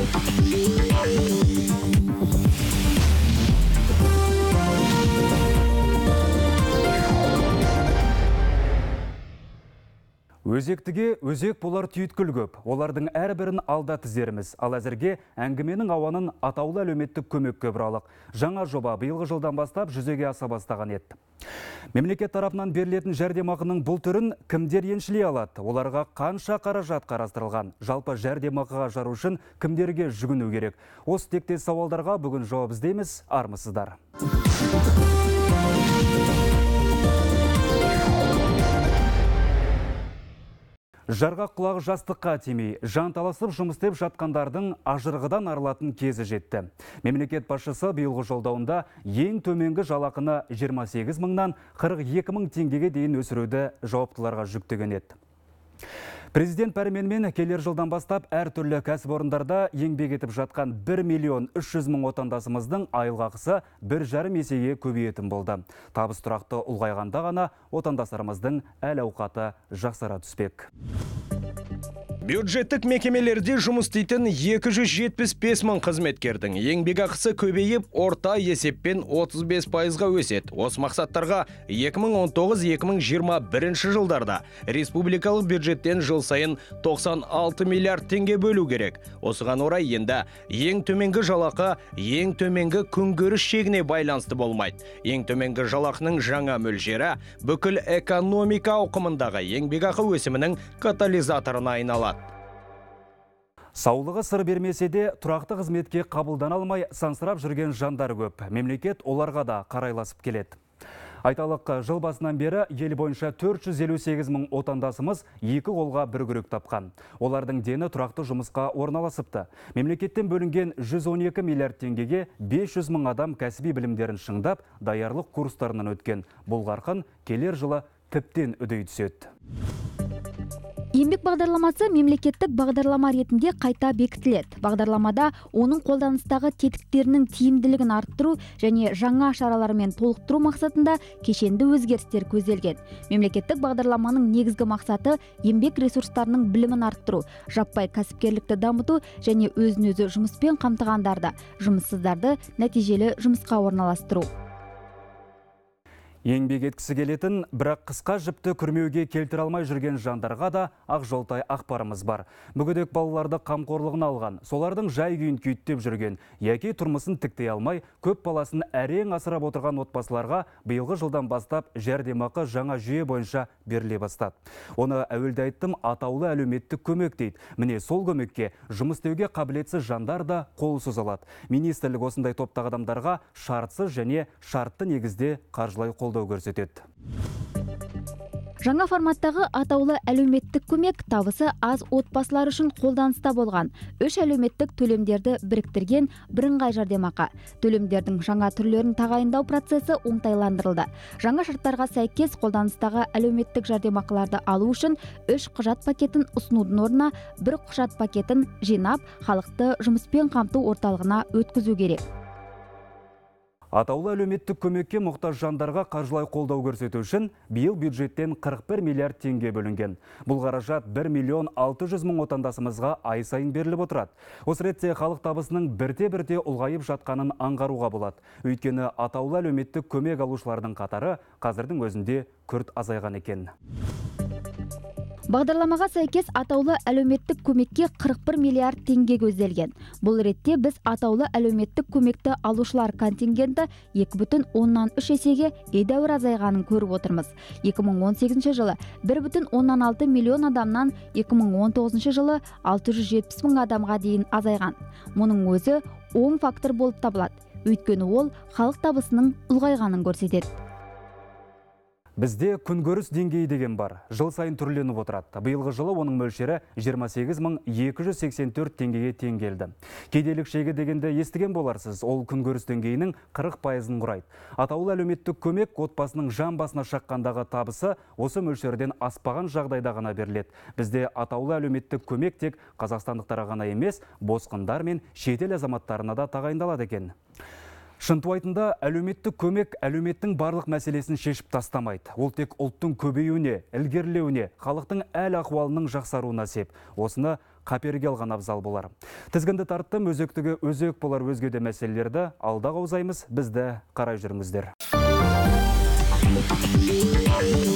Өзектіге өзек болар түйткіл көп. Олардың әрбірін алда тізеріміз. Ал әзірге әңгіменің ауанын атаулы әлеуметтік көмекке бұралық. Жаңа жоба биылғы жылдан бастап жүзеге аса бастаған еді. Мемлекет тарапынан берілетін жәрдемақының бұл түрін кімдер еншілей алады? Оларға қанша қаражат қарастырылған? Жалпы жәрдемақыға жару үшін кімдерге жүгіну керек? Осы тектес сауалдарға бүгін жауап іздейміз. Армысыздар. Жарға құлағы жастыққа тимей, жан таласып жұмыс істеп жатқандардың ажырғыдан арылатын кезі жетті. Мемлекет басшысы биылғы жолдауында ең төменгі жалақыны 28 мыңнан 42 мың теңгеге дейін өсіруді жауаптыларға жүктеген еді. Президент пәрменімен келер жылдан бастап әртүрлі кәсіпорындарда еңбек етіп жатқан 1 миллион 300 мың отандасымыздың айлықақысы 1,5 есеге көбейетін болды. Табыс тұрақты ұлғайғанда ғана отандастарымыздың әл-ауқаты жақсара түспек. Бюджеттік мекемелерде жұмыс істейтін 275 мың қызметкердің еңбекақысы көбейіп, орта есеппен 35%-ға өседі. Осы мақсаттарға 2019-2021 жылдарда республикалық бюджеттен жыл сайын 96 миллиард теңге бөлу керек. Осыған орай енді ең төменгі жалақы ең төменгі күнкөріс шегіне байланысты болмайды. Ең төменгі жалақының жаңа мөлшері бүкіл экономика ауқымындағы еңбекақы өсімінің катализаторына айналады. Саулығы сыр бермесе де, тұрақты қызметке қабылдана алмай сансырап жүрген жандар көп. Мемлекет оларға да қарайласып келеді. Айталық, жыл басынан бері ел бойынша 458 мың отандасымыз екі қолға бір күрек тапқан. Олардың дені тұрақты жұмысқа орналасыпты. Мемлекеттен бөлінген 112 миллиард теңгеге 500 мың адам кәсіби білімдерін шыңдап, даярлық курстарынан өткен. Бұл қарқын келер жылы тіптен үдей түседі. Еңбек бағдарламасы мемлекеттік бағдарлама ретінде қайта бекітіледі. Бағдарламада оның қолданыстағы тетіктерінің тиімділігін арттыру және жаңа шаралармен толықтыру мақсатында кешенді өзгерістер көзделген. Мемлекеттік бағдарламаның негізгі мақсаты еңбек ресурстарының білімін арттыру, жаппай кәсіпкерлікті дамыту және өзін-өзі жұмыспен қамтығандарды, жұмыссыздарды нәтижелі жұмысқа орналастыру. Еңбек еткісі келетін, бірақ қысқа жіпті күрмеуге келтіре алмай жүрген жандарға да ақжолтай ақпарымыз бар. Мүгедек балаларды қамқорлығына алған, солардың жай күйін күйттеп жүрген, яки тұрмысын тіктей алмай, көп баласын әрең асырап отырған отбасыларға биылғы жылдан бастап жәрдемақы жаңа жүйе бойынша беріле бастады. Оны әуелде айттым, атаулы әлеуметтік көмек дейді. Міне сол көмекке жұмыс істеуге қабілетсіз жандар да қол соза алады. Министрлік осындай топтағы адамдарға шартсыз және шартты негізде қаржылай қолдау көрсетеді. Жаңа форматтағы атаулы әлеуметтік көмек табысы аз отбасылар үшін қолданыста болған. 3 әлеуметтік төлемдерді біріктірген бірыңғай жәрдемақы. Төлемдердің жаңа түрлерін тағайындау процесі оңтайландырылды. Жаңа шарттарға сәйкес қолданыстағы әлеуметтік жәрдемақыларды алу үшін 3 құжат пакетін ұсынудың орнына 1 құжат пакетін жинап, халықты жұмыспен қамту орталығына өткізу керек. Атаулы әлеуметтік көмекке мұқтаж жандарға қаржылай қолдау көрсету үшін биыл бюджеттен 41 миллиард теңге бөлінген. Бұл қаражат 1 миллион 600 мың отандасымызға ай сайын беріліп отырады. Осы ретте халық табысының бірте-бірте ұлғайып жатқанын аңғаруға болады. Өйткені атаулы әлеуметтік көмек алушылардың қатары қазірдің өзінде күрт азайған екен. Бағдарламаға сәйкес атаулы әлеуметтік көмекке 41 миллиард теңге көзделген. Бұл ретте біз атаулы әлеуметтік көмекті алушылар контингенті 2,3 есеге едәуір азайғанын көріп отырмыз. 2018 жылы 1,6 миллион адамнан 2019 жылы 670 мың адамға дейін азайған. Мұның өзі оң фактор болып табылады. Өйткені ол халық табысының ұлғайғанын көрсетеді. Бізде күнкөріс деңгейі деген бар. Жыл сайын түрленіп отырады. Биылғы жылы оның мөлшері 28 мың 284 теңгеге тең келді. Кедейлік шегі дегенде естіген боларсыз. Ол күнкөріс деңгейінің 40%-ын құрайды. Атаулы әлеуметтік көмек отбасының жан басына шаққандағы табысы осы мөлшерден аспаған жағдайда ғана беріледі. Бізде атаулы әлеуметтік көмек тек қазақстандықтарға ғана емес, босқындар мен шетел азаматтарына да тағайындалады екен. Шынтуайтында әлеуметтік көмек әлеуметтің барлық мәселесін шешіп тастамайды. Ол тек ұлттың көбеюіне, ілгерілеуіне, халықтың әл ахуалының жақсаруына сеп. Осыны қаперге алған абзал болар. Тізгінді тарттым, өзектігі өзек болар өзгеде мәселелерді алда қаузаймыз, бізді қарай жүріңіздер.